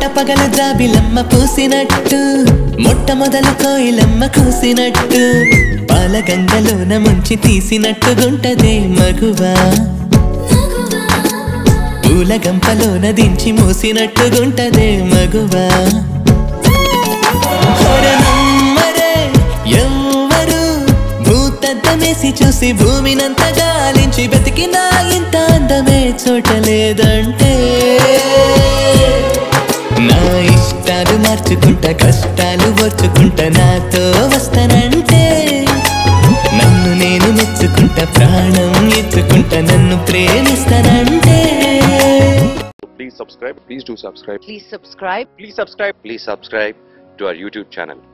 పట్టపగలు జాబిలమ్మ పూసినట్టు మొట్టమొదలు కోయిలమ్మ కూసినట్టు పాల గంగలోన ముంచి తీసినట్టుగుంటదే మగువా పూల గంపలోన దించి మోసినట్టుగుంటదే మగువా మేసి చూసి భూమినంత గాలించి బతికినా ఇంత అందమే చోటలేదంటే నా ఇష్టాలు మార్చుకుంటా కష్టాలు ఓర్చుకుంటా నాతో వస్తానంటే నన్ను నేను మెచ్చుకుంటా ప్రాణం ఇచ్చుకుంటా నన్ను ప్రేమిస్తానంటే Please subscribe. Please do subscribe. Please subscribe. Please subscribe. Please subscribe to our YouTube channel.